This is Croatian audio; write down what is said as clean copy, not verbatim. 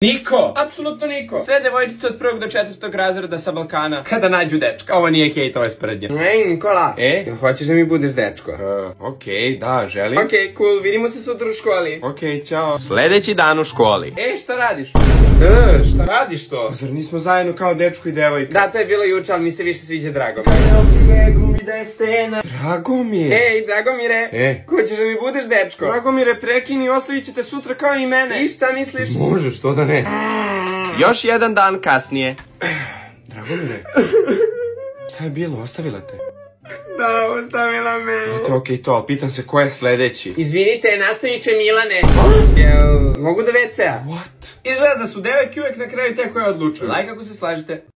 Niko! Apsolutno niko! Sve devojčice od 1. do 4. razreda sa Balkana kada nađu dečka. Ovo nije Kate, ovo je sprednje. Ej, Nikola, Jel hoćeš da mi budeš dečko? Okej, da, želim. Okej, cool, vidimo se sutra u školi. Okej, čao. Sledeći dan u školi. Šta radiš? Šta radiš to? Zar nismo zajedno kao dečko i devojka? Da, to je bilo juče, ali mi se više sviđa Drago. Dragomir. Ej, Dragomire, hoćeš da mi budeš dečko? Dragomire, prekini, ostavit ćete sutra kao i mene. I šta misliš? Može, što da ne. Još jedan dan kasnije. Dragomire, šta je bilo, ostavila te? Da, ostavila me. Okej, to, pitam se ko je sledeći. Izvinite, nastavniče Milane. Jel mogu do WC-a? What? Izgleda da su devojke uvek na kraju te koje odlučuju. Like ako se slažete.